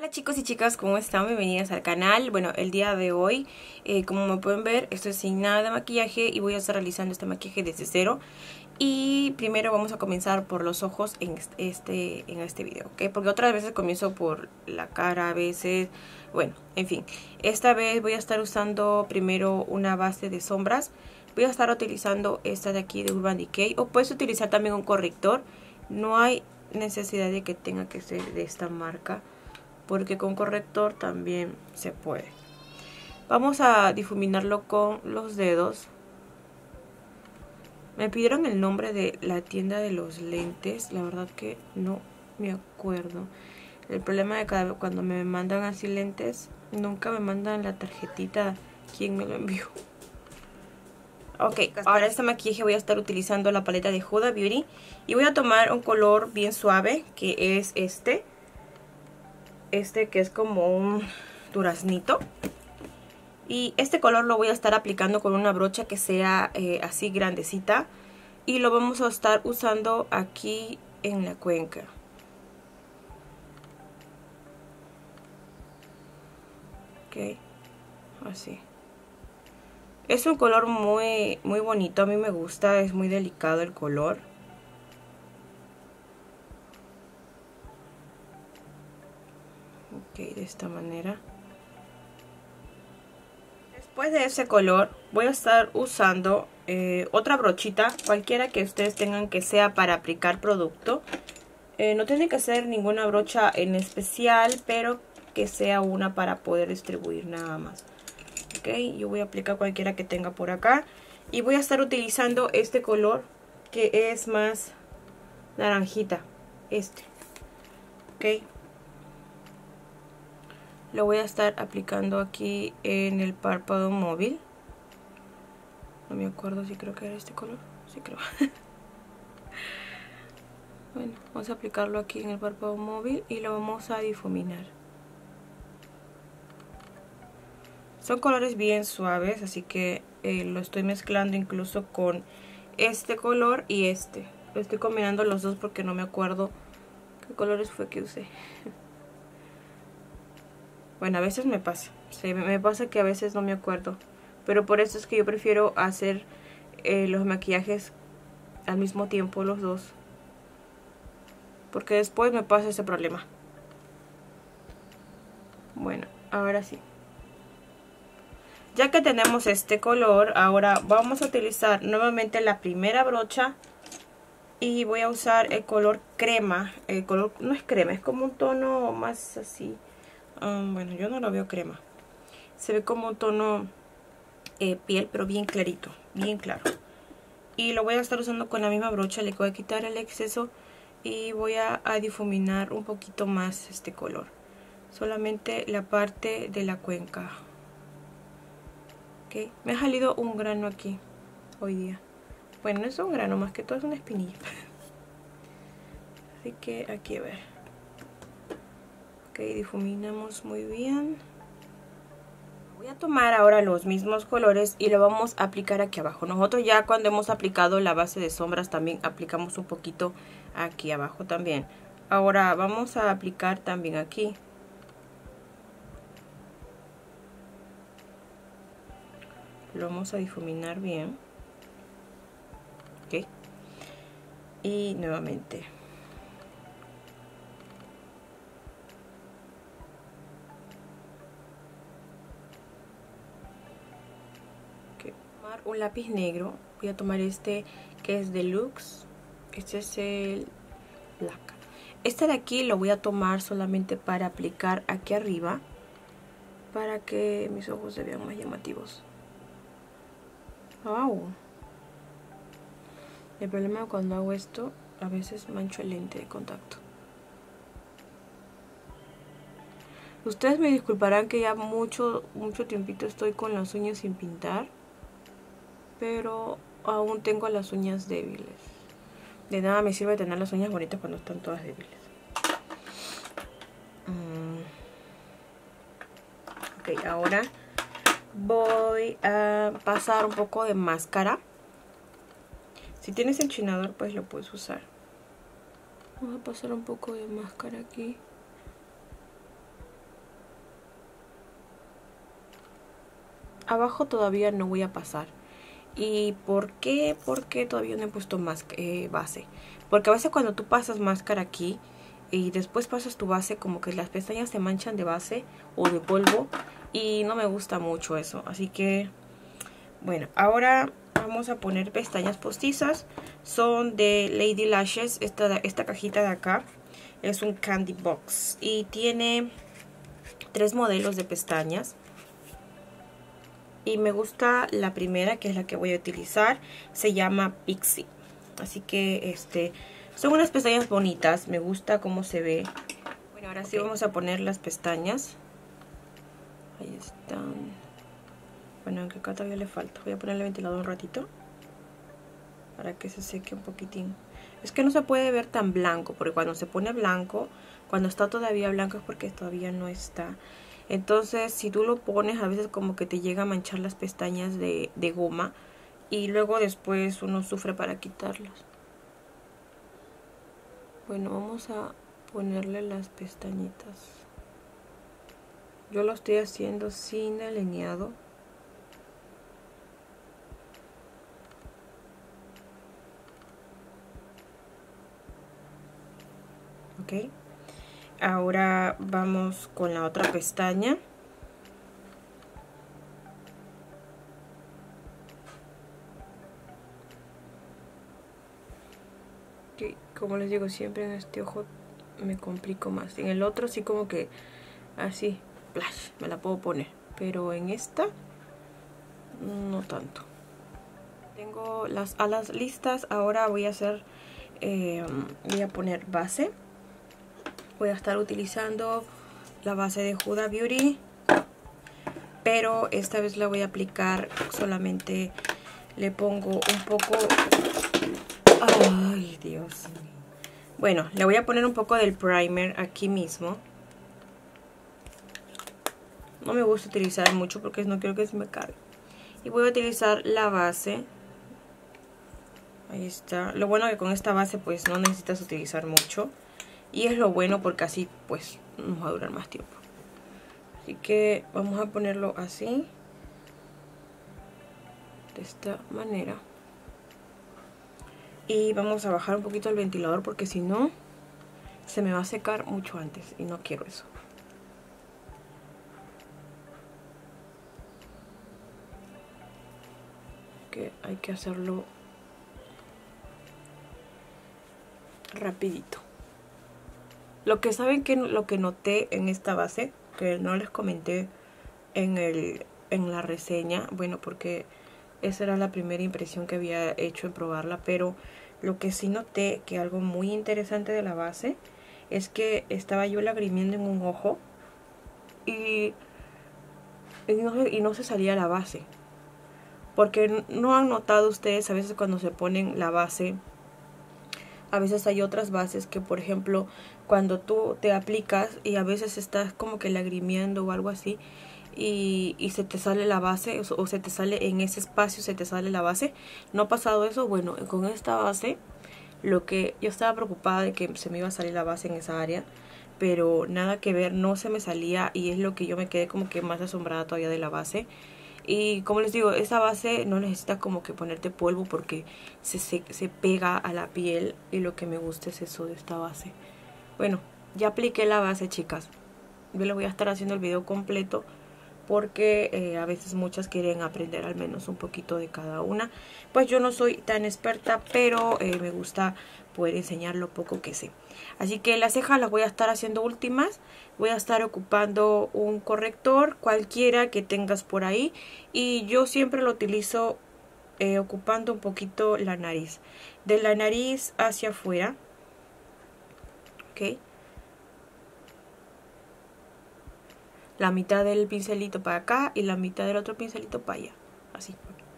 Hola chicos y chicas, ¿cómo están? Bienvenidas al canal. Bueno, el día de hoy, como me pueden ver, estoy sin nada de maquillaje y voy a estar realizando este maquillaje desde cero. Y primero vamos a comenzar por los ojos en este video, ¿ok? Porque otras veces comienzo por la cara, a veces, bueno, en fin. Esta vez voy a estar usando primero una base de sombras. Voy a estar utilizando esta de aquí de Urban Decay, o puedes utilizar también un corrector. No hay necesidad de que tenga que ser de esta marca, porque con corrector también se puede. Vamos a difuminarlo con los dedos. Me pidieron el nombre de la tienda de los lentes, la verdad que no me acuerdo. El problema de cuando me mandan así lentes, nunca me mandan la tarjetita quién me lo envió. Ok, ahora este maquillaje voy a estar utilizando la paleta de Huda Beauty y voy a tomar un color bien suave, que es este que es como un duraznito, y este color lo voy a estar aplicando con una brocha que sea así grandecita, y lo vamos a estar usando aquí en la cuenca. Ok, así. Es un color muy bonito, a mí me gusta, es muy delicado el color. Ok, de esta manera. Después de ese color voy a estar usando otra brochita, cualquiera que ustedes tengan que sea para aplicar producto. No tiene que ser ninguna brocha en especial, pero que sea una para poder distribuir nada más. Ok, yo voy a aplicar cualquiera que tenga por acá. Y voy a estar utilizando este color que es más naranjita. Ok. Lo voy a estar aplicando aquí en el párpado móvil. No me acuerdo si creo que era este color. Sí, creo. Bueno, vamos a aplicarlo aquí en el párpado móvil y lo vamos a difuminar. Son colores bien suaves, así que lo estoy mezclando incluso con este color y este. Lo estoy combinando los dos porque no me acuerdo qué colores fue que usé. Bueno, a veces me pasa. Sí, me pasa que a veces no me acuerdo. Pero por eso es que yo prefiero hacer los maquillajes al mismo tiempo, los dos. Porque después me pasa ese problema. Bueno, ahora sí. Ya que tenemos este color, ahora vamos a utilizar nuevamente la primera brocha. Y voy a usar el color crema. El color no es crema, es como un tono más así. Bueno, yo no lo veo crema. Se ve como un tono piel, pero bien clarito, bien claro. Y lo voy a estar usando con la misma brocha. Le voy a quitar el exceso y voy a difuminar un poquito más este color. Solamente la parte de la cuenca. Ok, me ha salido un grano aquí hoy día. Bueno, no es un grano, más que todo es una espinilla. Así que aquí a ver. Ok, difuminamos muy bien. Voy a tomar ahora los mismos colores y lo vamos a aplicar aquí abajo. Nosotros ya cuando hemos aplicado la base de sombras también aplicamos un poquito aquí abajo también. Ahora vamos a aplicar también aquí. Lo vamos a difuminar bien. Ok. Y nuevamente. Okay. Tomar un lápiz negro. Voy a tomar este que es Deluxe. Este es el Black. Este de aquí lo voy a tomar solamente para aplicar aquí arriba, para que mis ojos se vean más llamativos. Wow. El problema cuando hago esto, a veces mancho el lente de contacto. Ustedes me disculparán que ya mucho tiempito estoy con las uñas sin pintar, pero aún tengo las uñas débiles. De nada me sirve tener las uñas bonitas cuando están todas débiles. Ok, ahora voy a pasar un poco de máscara. Si tienes enchinador, pues lo puedes usar. Vamos a pasar un poco de máscara aquí. abajo todavía no voy a pasar. ¿Y por qué? Porque todavía no he puesto más base. Porque a veces cuando tú pasas máscara aquí y después pasas tu base, como que las pestañas se manchan de base o de polvo. Y no me gusta mucho eso. Así que, bueno, ahora vamos a poner pestañas postizas. Son de Lady Lashes. Esta cajita de acá es un candy box. Y tiene 3 modelos de pestañas. Y me gusta la primera, que es la que voy a utilizar. Se llama Pixie. Así que son unas pestañas bonitas. Me gusta cómo se ve. Bueno, ahora sí vamos a poner las pestañas. Ahí están. Bueno, aunque acá todavía le falta. Voy a ponerle el ventilador un ratito para que se seque un poquitín. Es que no se puede ver tan blanco, porque cuando se pone blanco, cuando está todavía blanco es porque todavía no está. Entonces, si tú lo pones, a veces como que te llega a manchar las pestañas de goma. Y luego después uno sufre para quitarlas. Bueno, vamos a ponerle las pestañitas. Yo lo estoy haciendo sin delineado. Ok. Ahora vamos con la otra pestaña. Okay. Como les digo, siempre en este ojo me complico más. En el otro sí como que así, flash, me la puedo poner. Pero en esta, no tanto. Tengo las alas listas. Ahora voy a hacer, voy a poner base. Voy a estar utilizando la base de Huda Beauty, pero esta vez la voy a aplicar solamente, le pongo un poco, ay Dios mío. Bueno, le voy a poner un poco del primer aquí mismo. No me gusta utilizar mucho porque no quiero que se me caiga. Y voy a utilizar la base. Ahí está. Lo bueno que con esta base pues no necesitas utilizar mucho. Y es lo bueno porque así pues nos va a durar más tiempo. Así que vamos a ponerlo así. De esta manera. Y vamos a bajar un poquito el ventilador porque si no se me va a secar mucho antes. Y no quiero eso. Que hay que hacerlo rapidito. Lo que saben que lo que noté en esta base, que no les comenté en la reseña, bueno, porque esa era la primera impresión que había hecho en probarla, pero lo que sí noté que algo muy interesante de la base es que estaba yo lagrimiendo en un ojo y no se salía la base. Porque no han notado ustedes a veces cuando se ponen la base, a veces hay otras bases que, por ejemplo, cuando tú te aplicas y a veces estás como que lagrimeando o algo así y se te sale la base o se te sale en ese espacio, se te sale la base. ¿No ha pasado eso? Bueno, con esta base, lo que yo estaba preocupada de que se me iba a salir la base en esa área, pero nada que ver, no se me salía y es lo que yo me quedé como que más asombrada todavía de la base. Y como les digo, esa base no necesita como que ponerte polvo porque se pega a la piel y lo que me gusta es eso de esta base. Bueno, ya apliqué la base, chicas. Yo les voy a estar haciendo el video completo porque a veces muchas quieren aprender al menos un poquito de cada una. Pues yo no soy tan experta, pero me gusta poder enseñar lo poco que sé. Así que las cejas las voy a estar haciendo últimas. Voy a estar ocupando un corrector cualquiera que tengas por ahí. Y yo siempre lo utilizo ocupando un poquito la nariz. De la nariz hacia afuera. Ok. La mitad del pincelito para acá y la mitad del otro pincelito para allá. Así.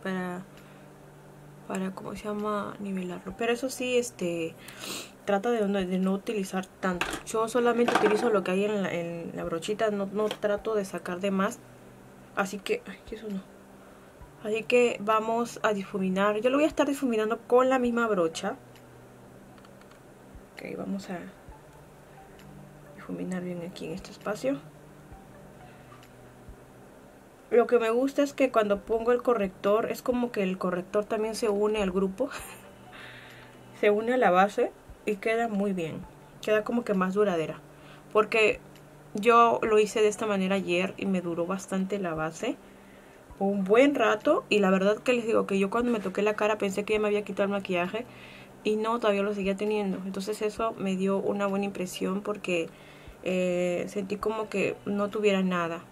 Para ¿cómo se llama? Nivelarlo. Pero eso sí, trata de no utilizar tanto. Yo solamente utilizo lo que hay en la brochita. No trato de sacar de más. Así que, ay, eso no. Así que vamos a difuminar. Yo lo voy a estar difuminando con la misma brocha. Ok, vamos a difuminar bien aquí en este espacio. Lo que me gusta es que cuando pongo el corrector, es como que el corrector también se une al grupo, se une a la base y queda muy bien. Queda como que más duradera. Porque yo lo hice de esta manera ayer y me duró bastante la base. Un buen rato. Y la verdad que les digo que yo cuando me toqué la cara pensé que ya me había quitado el maquillaje. Y no, todavía lo seguía teniendo. Entonces eso me dio una buena impresión porque sentí como que no tuviera nada.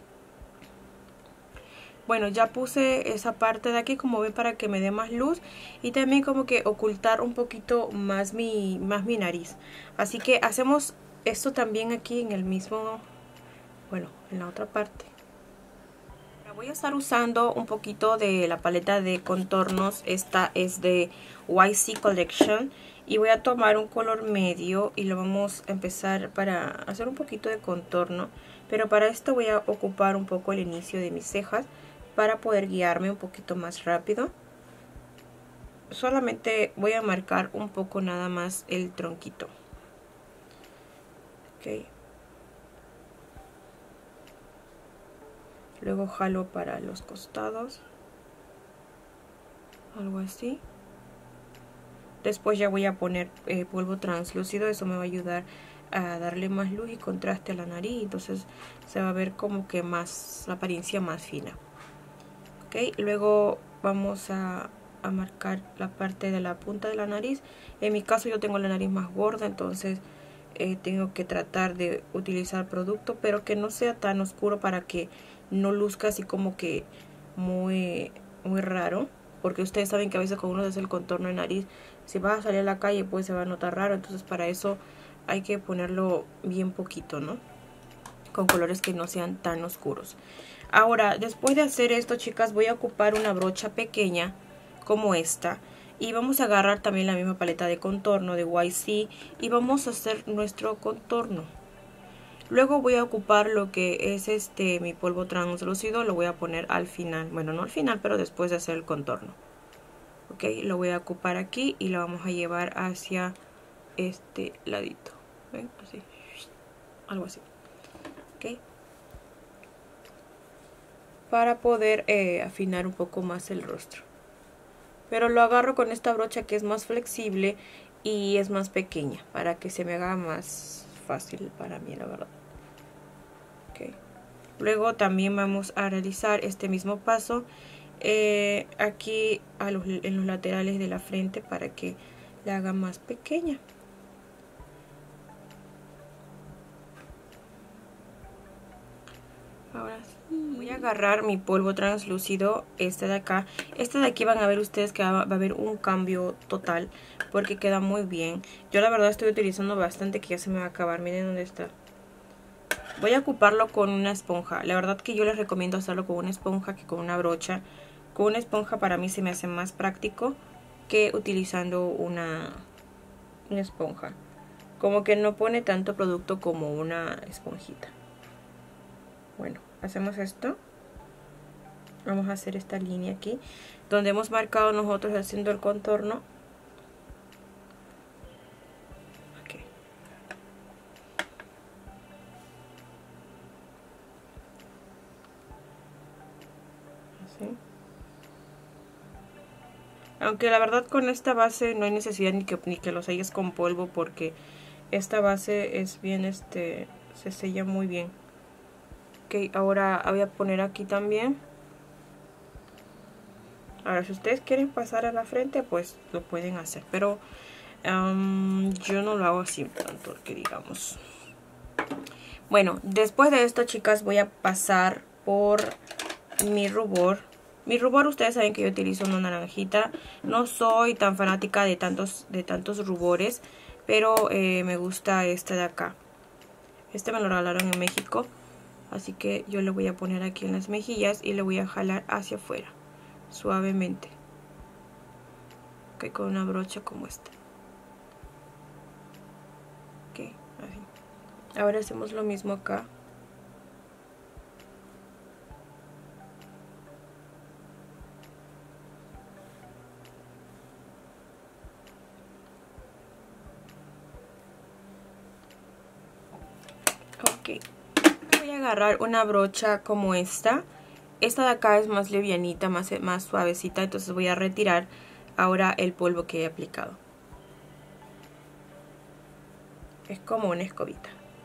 Bueno, ya puse esa parte de aquí, como ven, para que me dé más luz y también como que ocultar un poquito más mi nariz. Así que hacemos esto también aquí en el mismo, bueno, en la otra parte. Voy a estar usando un poquito de la paleta de contornos. Esta es de YC Collection y voy a tomar un color medio y lo vamos a empezar para hacer un poquito de contorno. Pero para esto voy a ocupar un poco el inicio de mis cejas para poder guiarme un poquito más rápido. Solamente voy a marcar un poco nada más el tronquito. Ok. Luego jalo para los costados. Algo así. Después ya voy a poner polvo translúcido. Eso me va a ayudar a darle más luz y contraste a la nariz. Entonces se va a ver como que más, la apariencia más fina. Ok, luego vamos a marcar la parte de la punta de la nariz. En mi caso yo tengo la nariz más gorda, entonces tengo que tratar de utilizar producto, pero que no sea tan oscuro para que no luzca así como que muy raro. Porque ustedes saben que a veces cuando uno hace el contorno de nariz, si vas a salir a la calle pues se va a notar raro. Entonces para eso hay que ponerlo bien poquito, ¿no? Con colores que no sean tan oscuros. Ahora, después de hacer esto, chicas, voy a ocupar una brocha pequeña como esta. Y vamos a agarrar también la misma paleta de contorno de YC y vamos a hacer nuestro contorno. Luego voy a ocupar lo que es mi polvo translúcido, lo voy a poner al final. Bueno, no al final, pero después de hacer el contorno. Ok, lo voy a ocupar aquí y lo vamos a llevar hacia este ladito. ¿Ven? Así. Algo así. Ok. Para poder afinar un poco más el rostro. Pero lo agarro con esta brocha que es más flexible y es más pequeña para que se me haga más fácil para mí, la verdad. Okay. Luego también vamos a realizar este mismo paso aquí en los laterales de la frente para que la haga más pequeña. Ahora sí. Voy a agarrar mi polvo translúcido, este de acá. Este de aquí van a ver ustedes que va a haber un cambio total porque queda muy bien. Yo la verdad estoy utilizando bastante, que ya se me va a acabar. Miren dónde está. Voy a ocuparlo con una esponja. La verdad que yo les recomiendo hacerlo con una esponja que con una brocha. Con una esponja para mí se me hace más práctico que utilizando una esponja. Como que no pone tanto producto como una esponjita. Bueno, hacemos esto. Vamos a hacer esta línea aquí donde hemos marcado nosotros haciendo el contorno. Okay. Así. Aunque la verdad con esta base no hay necesidad ni que lo selles con polvo, porque esta base es bien, se sella muy bien. Ok, ahora voy a poner aquí también. Ahora, si ustedes quieren pasar a la frente, pues lo pueden hacer. Pero yo no lo hago así tanto, que digamos. Bueno, después de esto, chicas, voy a pasar por mi rubor. Mi rubor, ustedes saben que yo utilizo una naranjita. No soy tan fanática de tantos rubores, pero me gusta este de acá. Este me lo regalaron en México. Así que yo le voy a poner aquí en las mejillas y le voy a jalar hacia afuera, suavemente. Ok, con una brocha como esta. Ok, así. Ahora hacemos lo mismo acá. Ok. Voy a agarrar una brocha como esta esta de acá es más livianita, más suavecita, entonces voy a retirar ahora el polvo que he aplicado. Es como una escobita.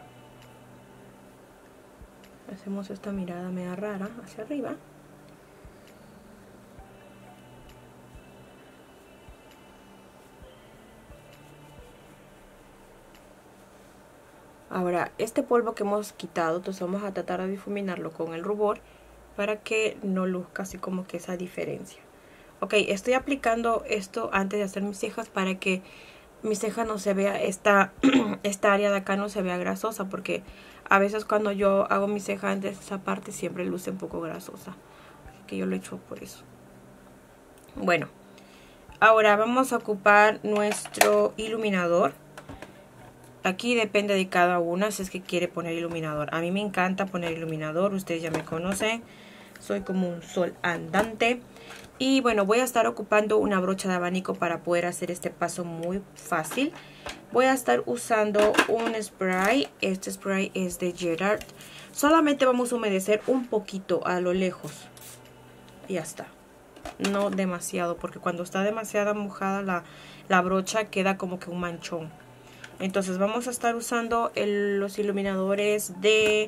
Hacemos esta mirada media rara hacia arriba. Ahora, este polvo que hemos quitado, entonces vamos a tratar de difuminarlo con el rubor para que no luzca así como que esa diferencia. Ok, estoy aplicando esto antes de hacer mis cejas para que mi ceja no se vea, esta área de acá no se vea grasosa, porque a veces cuando yo hago mi ceja antes, esa parte siempre luce un poco grasosa. Así que yo lo he hecho por eso. Bueno, ahora vamos a ocupar nuestro iluminador. Aquí depende de cada una si es que quiere poner iluminador. A mí me encanta poner iluminador, ustedes ya me conocen. Soy como un sol andante. Y bueno, voy a estar ocupando una brocha de abanico para poder hacer este paso muy fácil. Voy a estar usando un spray. Este spray es de Gerard. Solamente vamos a humedecer un poquito a lo lejos. Y ya está. No demasiado, porque cuando está demasiado mojada la brocha queda como que un manchón. Entonces vamos a estar usando los iluminadores de...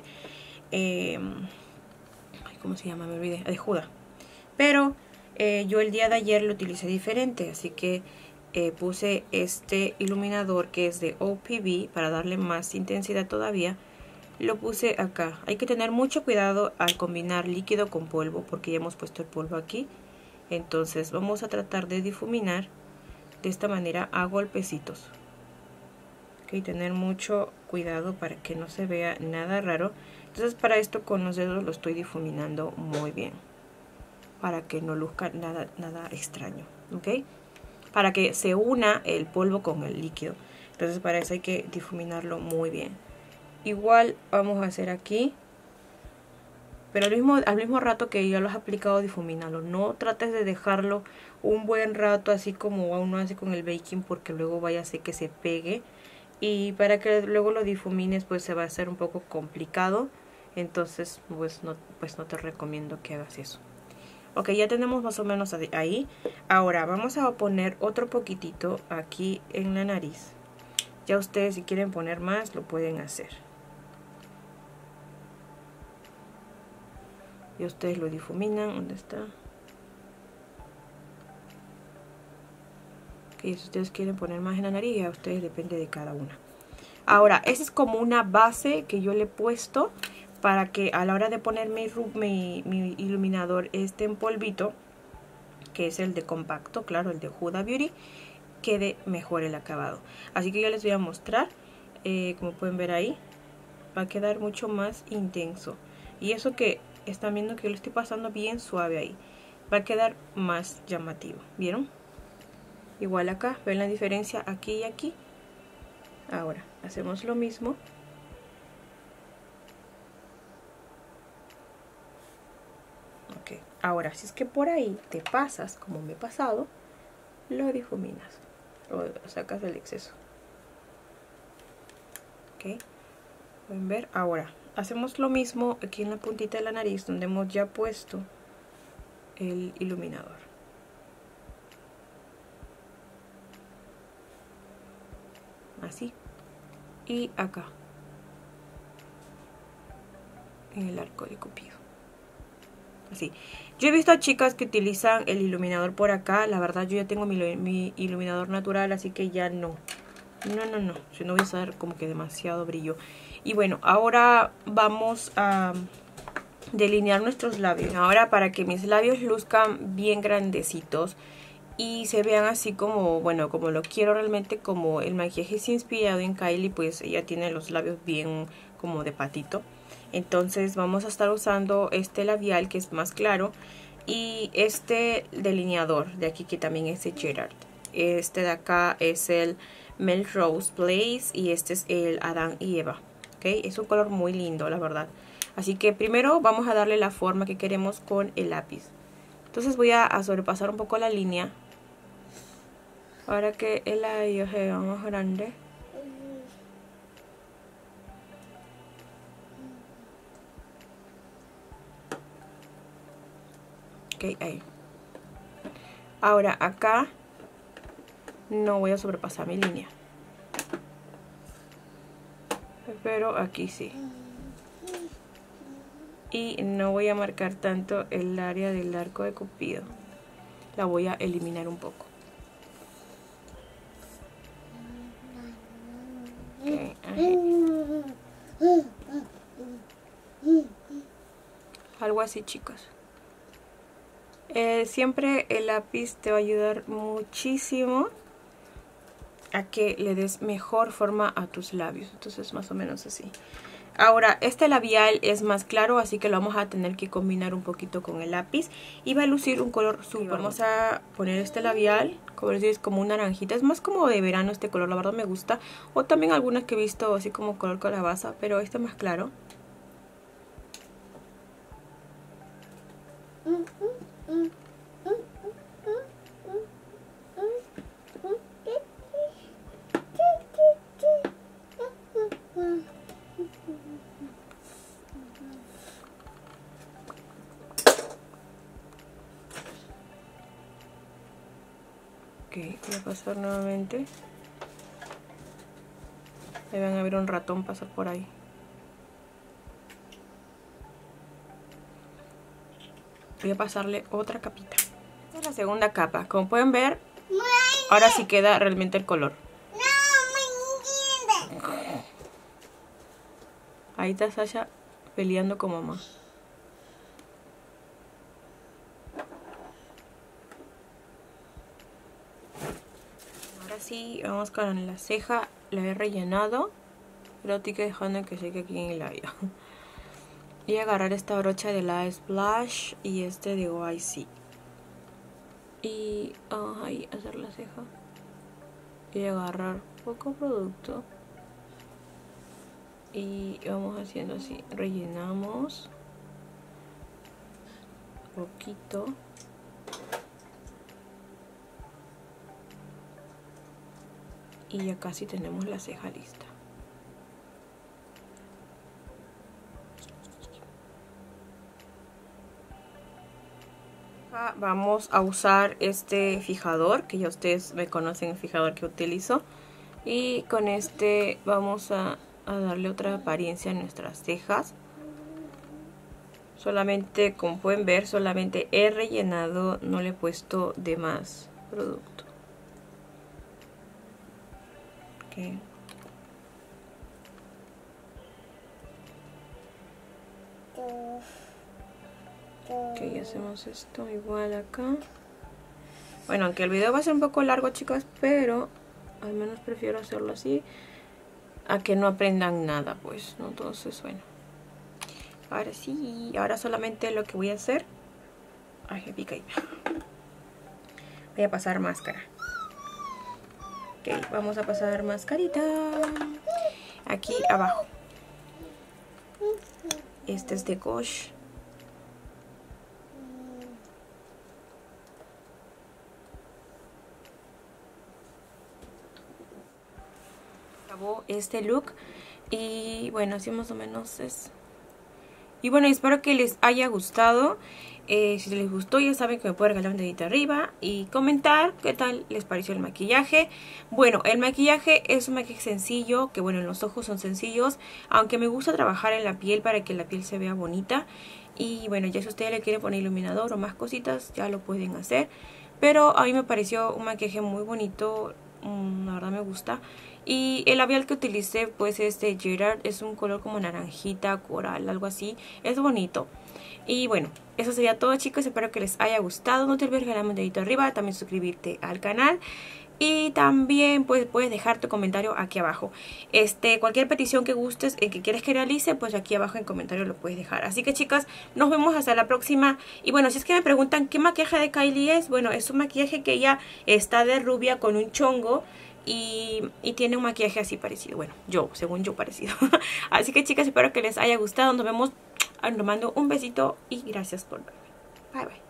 ¿cómo se llama? Me olvidé. De Huda. Pero yo el día de ayer lo utilicé diferente. Así que puse este iluminador que es de OPB para darle más intensidad todavía. Lo puse acá. Hay que tener mucho cuidado al combinar líquido con polvo, porque ya hemos puesto el polvo aquí. Entonces vamos a tratar de difuminar de esta manera a golpecitos. Okay, tener mucho cuidado para que no se vea nada raro. Entonces para esto con los dedos lo estoy difuminando muy bien, para que no luzca nada extraño, ¿ok? Para que se una el polvo con el líquido. Entonces para eso hay que difuminarlo muy bien. Igual vamos a hacer aquí, pero al mismo rato que ya lo has aplicado, difumínalo. No trates de dejarlo un buen rato así como uno hace con el baking, porque luego vaya a hacer que se pegue. Y para que luego lo difumines pues se va a hacer un poco complicado. Entonces pues no te recomiendo que hagas eso. Ok, ya tenemos más o menos ahí. Ahora vamos a poner otro poquitito aquí en la nariz. Ya ustedes si quieren poner más lo pueden hacer. Y ustedes lo difuminan. ¿Dónde está? Ok, si ustedes quieren poner más en la nariz, a ustedes depende de cada una. Ahora, esa es como una base que yo le he puesto para que a la hora de poner mi iluminador en polvito, que es el de compacto, claro, el de Huda Beauty, quede mejor el acabado. Así que yo les voy a mostrar, como pueden ver ahí, va a quedar mucho más intenso. Y eso que están viendo que yo lo estoy pasando bien suave ahí, va a quedar más llamativo, ¿vieron? Igual acá, ven la diferencia aquí y aquí. Ahora, hacemos lo mismo. Ok, ahora si es que por ahí te pasas, como me he pasado, lo difuminas o sacas el exceso. Ok, pueden ver. Ahora, hacemos lo mismo aquí en la puntita de la nariz, donde hemos ya puesto el iluminador. Así. Y acá, en el arco de Cupido. Así. Yo he visto a chicas que utilizan el iluminador por acá. La verdad yo ya tengo mi iluminador natural, así que ya no. No. Si no voy a usar como que demasiado brillo. Y bueno, ahora vamos a delinear nuestros labios. Ahora para que mis labios luzcan bien grandecitos y se vean así como, bueno, como lo quiero realmente, como el maquillaje es inspirado en Kylie, pues ella tiene los labios bien como de patito. Entonces vamos a estar usando este labial que es más claro y este delineador de aquí que también es de Gerard. Este de acá es el Melrose Place y este es el Adán y Eva. ¿Okay? Es un color muy lindo, la verdad. Así que primero vamos a darle la forma que queremos con el lápiz. Entonces voy a sobrepasar un poco la línea para que el labio se vea más grande. Ok, ahí. Ahora acá no voy a sobrepasar mi línea, pero aquí sí. Y no voy a marcar tanto el área del arco de Cupido. La voy a eliminar un poco. Okay, algo así, chicos. Siempre el lápiz te va a ayudar muchísimo a que le des mejor forma a tus labios. Entonces más o menos así. Ahora, este labial es más claro, así que lo vamos a tener que combinar un poquito con el lápiz. Y va a lucir un color súper. Vamos a poner este labial, como les digo, es como una naranjita. Es más como de verano este color, la verdad me gusta. O también algunas que he visto así como color calabaza, pero este más claro. Ok, voy a pasar nuevamente. Ahí van a ver un ratón pasar por ahí. Voy a pasarle otra capita. Esta es la segunda capa. Como pueden ver, ahora sí queda realmente el color. Ahí está Sasha peleando con mamá. Ahora sí, vamos con la ceja. La he rellenado, pero estoy dejando que seque aquí en el labio. Y agarrar esta brocha de la Splash y este de YC. Y ahí hacer la ceja. Y agarrar poco producto. Y vamos haciendo así. Rellenamos. Poquito. Y ya casi tenemos la ceja lista. Vamos a usar este fijador, que ya ustedes me conocen el fijador que utilizo. Y con este vamos a darle otra apariencia a nuestras cejas. Solamente, como pueden ver, solamente he rellenado, no le he puesto de más producto. Okay. Ok, hacemos esto igual acá. Bueno, aunque el video va a ser un poco largo, chicas, pero al menos prefiero hacerlo así a que no aprendan nada, pues, ¿no? Entonces, bueno. Ahora sí, ahora solamente lo que voy a hacer... Ay, me pica ahí. Voy a pasar máscara. Ok, vamos a pasar mascarita. Aquí abajo. Este es de Gosh. Acabó este look. Y bueno, así más o menos es. Y bueno, espero que les haya gustado. Si les gustó, ya saben que me pueden regalar un dedito arriba y comentar qué tal les pareció el maquillaje. Bueno, el maquillaje es un maquillaje sencillo, que bueno, en los ojos son sencillos, aunque me gusta trabajar en la piel para que la piel se vea bonita. Y bueno, ya si ustedes le quieren poner iluminador o más cositas, ya lo pueden hacer. Pero a mí me pareció un maquillaje muy bonito, la verdad me gusta. Y el labial que utilicé pues es de Gerard, es un color como naranjita, coral, algo así, es bonito. Y bueno, eso sería todo, chicos, espero que les haya gustado. No te olvides regalarme un dedito arriba, también suscribirte al canal. Y también pues puedes dejar tu comentario aquí abajo. Cualquier petición que gustes, que quieres que realice, pues aquí abajo en comentario lo puedes dejar. Así que, chicas, nos vemos hasta la próxima. Y bueno, si es que me preguntan qué maquillaje de Kylie es, bueno, es un maquillaje que ella está de rubia con un chongo. Y tiene un maquillaje así parecido. Bueno, según yo parecido. Así que, chicas, espero que les haya gustado. Nos vemos. Les mando un besito y gracias por verme. Bye, bye.